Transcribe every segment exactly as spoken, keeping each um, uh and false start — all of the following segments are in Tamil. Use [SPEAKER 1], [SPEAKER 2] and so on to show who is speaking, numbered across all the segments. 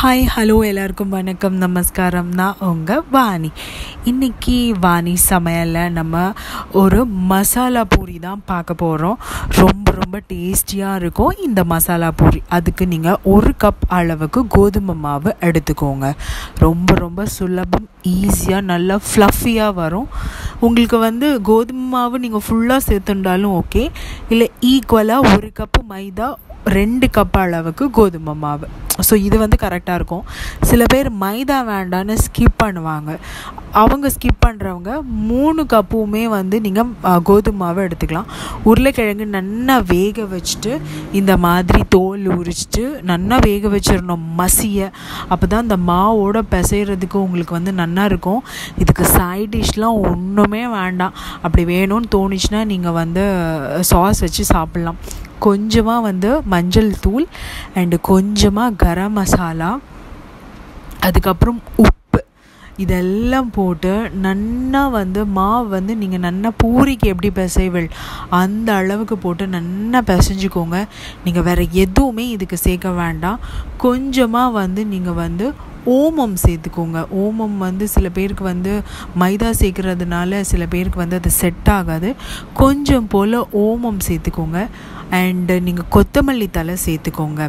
[SPEAKER 1] ஹாய் ஹலோ எல்லாருக்கும் வணக்கம் நமஸ்காரம். நான் உங்கள் வாணி. இன்றைக்கி வாணி சமையலில் நம்ம ஒரு மசாலா பூரி தான் பார்க்க போகிறோம். ரொம்ப ரொம்ப டேஸ்டியாக இருக்கும் இந்த மசாலா பூரி. அதுக்கு நீங்கள் ஒரு கப் அளவுக்கு கோதுமை மாவு எடுத்துக்கோங்க. ரொம்ப ரொம்ப சுலபம், ஈஸியாக நல்லா ஃப்ளஃபியாக வரும். உங்களுக்கு வந்து கோதுமை மாவு நீங்கள் ஃபுல்லாக சேர்த்துண்டாலும் ஓகே, இல்லை ஈக்குவலாக ஒரு கப்பு மைதா, ரெண்டு கப் அளவுக்கு கோதுமை மாவு. ஸோ இது வந்து கரெக்டாக இருக்கும். சில பேர் மைதா வேண்டான்னு ஸ்கிப் பண்ணுவாங்க. அவங்க ஸ்கிப் பண்ணுறவங்க மூணு கப்புமே வந்து நீங்கள் கோதுமை மாவை எடுத்துக்கலாம். உருளைக்கிழங்கு நல்லா வேக வச்சுட்டு இந்த மாதிரி தோல் உரிச்சிட்டு நல்லா வேக வச்சிடணும் மசிய. அப்போ தான் இந்த மாவோட பிசைகிறதுக்கு உங்களுக்கு வந்து நல்லா இருக்கும். இதுக்கு சைட் டிஷ்லாம் ஒன்றுமே வேண்டாம். அப்படி வேணும்னு தோணுச்சுன்னா நீங்கள் வந்து சாஸ் வச்சு சாப்பிட்லாம். கொஞ்சமாக வந்து மஞ்சள் தூள் அண்டு கொஞ்சமாக கரம் மசாலா, அதுக்கப்புறம் உப்பு, இதெல்லாம் போட்டு நன்னா வந்து மாவு வந்து நீங்கள் நன்னா பூரிக்கு எப்படி பிசைவல் அந்த அளவுக்கு போட்டு நன்னா பிசைஞ்சுக்கோங்க. நீங்கள் வேறு எதுவுமே இதுக்கு சேர்க்க வேண்டாம். கொஞ்சமாக வந்து நீங்கள் வந்து ஓமம் சேர்த்துக்கோங்க. ஓமம் வந்து சில பேருக்கு வந்து மைதா சேர்க்குறதுனால சில பேருக்கு வந்து அது செட் ஆகாது. கொஞ்சம் போல் ஓமம் சேர்த்துக்கோங்க. அண்டு நீங்கள் கொத்தமல்லி தழை சேர்த்துக்கோங்க.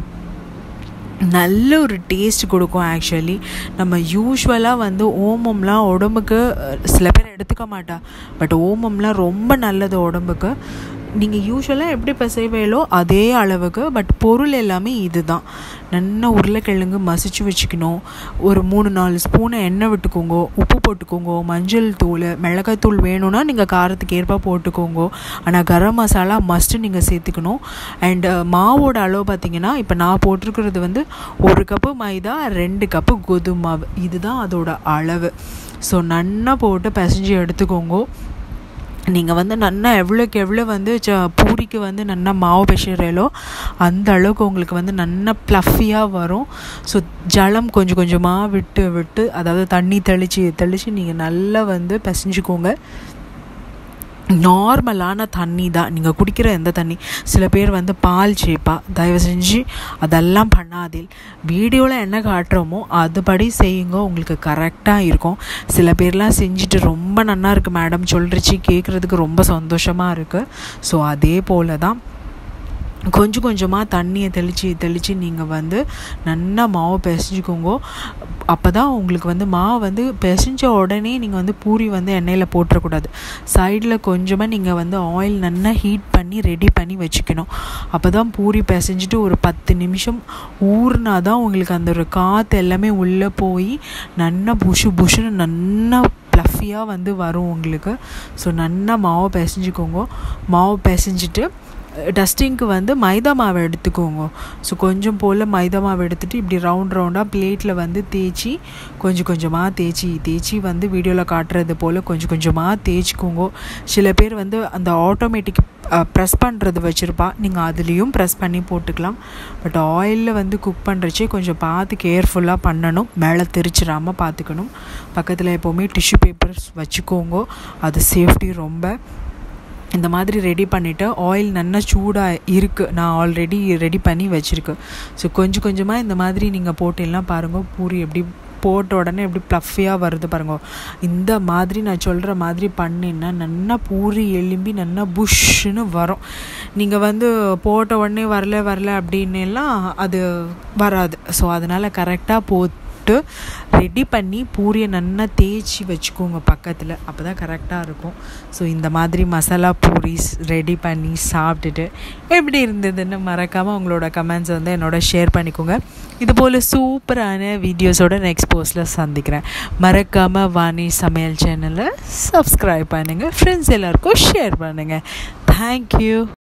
[SPEAKER 1] நல்ல ஒரு டேஸ்ட் கொடுக்கும். ஆக்சுவலி நம்ம யூஸ்வலாக வந்து ஓமம்லாம் உடம்புக்கு சில பேர் எடுத்துக்க மாட்டா, பட் ஓமம்லாம் ரொம்ப நல்லது உடம்புக்கு. நீங்கள் யூஸ்வலாக எப்படி பிசைவேலோ அதே அளவுக்கு, பட் பொருள் எல்லாமே இது தான். நல்லா உருளைக்கிழங்கு மசிச்சு வச்சுக்கணும். ஒரு மூணு நாலு ஸ்பூனை எண்ணெய் விட்டுக்கோங்க, உப்பு போட்டுக்கோங்க, மஞ்சள் தூள், மிளகாய்த்தூள் வேணும்னா நீங்கள் காரத்துக்கு ஏற்ப போட்டுக்கோங்க. ஆனால் கரம் மசாலா மஸ்ட்டு நீங்கள் சேர்த்துக்கணும். அண்டு மாவோட அளவு பார்த்திங்கன்னா, இப்போ நான் போட்டிருக்கிறது வந்து ஒரு கப்பு மைதா, ரெண்டு கப்பு கோதுமை மாவு, இதுதான் அதோட அளவு. ஸோ நல்லா போட்டு பிசைஞ்சு எடுத்துக்கோங்க. நீங்கள் வந்து நல்லா எவ்வளோக்கு எவ்வளோ வந்து ச பூரிக்கு வந்து நல்லா மாவு பிசைறீங்களோ அந்த அளவுக்கு உங்களுக்கு வந்து நல்லா ப்ளஃபியாக வரும். ஸோ ஜலம் கொஞ்சம் கொஞ்சமாக விட்டு விட்டு, அதாவது தண்ணி தெளித்து தெளித்து நீங்கள் நல்லா வந்து பிசைஞ்சுக்கோங்க. நார்மலான தண்ணி தான் நீங்கள் குடிக்கிற எந்த தண்ணி. சில பேர் வந்து பால் சேப்பா, தயவு செஞ்சு அதெல்லாம் பண்ணாதே. வீடியோவில் என்ன காட்டுறோமோ அதுபடி செய்யுங்க, உங்களுக்கு கரெக்டாக இருக்கும். சில பேர்லாம் செஞ்சுட்டு ரொம்ப நல்லா இருக்குது மேடம் சொல்லிருச்சு, கேட்குறதுக்கு ரொம்ப சந்தோஷமாக இருக்குது. ஸோ அதே போல் தான் கொஞ்சம் கொஞ்சமாக தண்ணியை தெளித்து தெளித்து நீங்கள் வந்து நல்லா மாவு பிசைஞ்சுக்கோங்க. அப்போ தான் உங்களுக்கு வந்து மாவு வந்து பிசைஞ்ச உடனே நீங்கள் வந்து பூரி வந்து எண்ணெயில் போட்டுறக்கூடாது. சைடில் கொஞ்சமாக நீங்கள் வந்து ஆயில் நல்லா ஹீட் பண்ணி ரெடி பண்ணி வச்சுக்கணும். அப்போ தான் பூரி பிசைஞ்சிட்டு ஒரு பத்து நிமிஷம் ஊறினா தான் உங்களுக்கு அந்த ஒரு காற்று எல்லாமே உள்ளே போய் நல்லா புஷு புஷுன்னு நல்லா ப்ளஃபியாக வந்து வரும் உங்களுக்கு. ஸோ நல்லா மாவு பிசைஞ்சுக்கோங்க. மாவு பிசைஞ்சிட்டு டஸ்டிங்க்கு வந்து மைதா மாவை எடுத்துக்கோங்க. ஸோ கொஞ்சம் போல் மைதா மாவு எடுத்துகிட்டு இப்படி ரவுண்ட் ரவுண்டாக பிளேட்டில் வந்து தேய்ச்சி கொஞ்சம் கொஞ்சமாக தேய்ச்சி தேய்ச்சி வந்து வீடியோவில் காட்டுறது போல் கொஞ்சம் கொஞ்சமாக தேய்ச்சிக்கோங்க. சில பேர் வந்து அந்த ஆட்டோமேட்டிக் ப்ரெஸ் பண்ணுறது வச்சுருப்பா, நீங்கள் அதுலேயும் ப்ரெஸ் பண்ணி போட்டுக்கலாம். பட் ஆயிலில் வந்து குக் பண்ணுறச்சே கொஞ்சம் பார்த்து கேர்ஃபுல்லாக பண்ணணும். மேலே தெரிச்சிடாமல் பார்த்துக்கணும். பக்கத்தில் எப்போவுமே டிஷ்யூ பேப்பர்ஸ் வச்சுக்கோங்க, அது சேஃப்டி ரொம்ப. இந்த மாதிரி ரெடி பண்ணிவிட்டு ஆயில் நல்லா சூடாக இருக்குது, நான் ஆல்ரெடி ரெடி பண்ணி வச்சுருக்கேன். ஸோ கொஞ்சம் கொஞ்சமாக இந்த மாதிரி நீங்கள் போட்டெல்லாம் பாருங்கள், பூரி எப்படி போட்ட உடனே எப்படி ப்ளஃபியாக வருது பாருங்க. இந்த மாதிரி நான் சொல்கிற மாதிரி பண்ணின்னா நல்லா பூரி எலும்பி நல்லா புஷ்ஷுன்னு வரும். நீங்கள் வந்து போட்ட உடனே வரல வரல அப்படின்னெல்லாம் அது வராது. ஸோ அதனால் கரெக்டாக போட்டு ரெடி பண்ணி பூரியை நல்லா தேய்ச்சி வச்சுக்கோங்க பக்கத்தில், அப்போ தான் கரெக்டாக இருக்கும். ஸோ இந்த மாதிரி மசாலா பூரிஸ் ரெடி பண்ணி சாப்பிட்டுட்டு எப்படி இருந்ததுன்னு மறக்காமல் உங்களோட கமெண்ட்ஸ் வந்து என்னோட ஷேர் பண்ணிக்கோங்க. இதுபோல் சூப்பரான வீடியோஸோட நெக்ஸ்ட் போஸ்ட்டில் சந்திக்கிறேன். மறக்காமல் வாணி சமையல் சேனலை சப்ஸ்கிரைப் பண்ணுங்கள், ஃப்ரெண்ட்ஸ் எல்லாருக்கும் ஷேர் பண்ணுங்கள். தேங்க்யூ.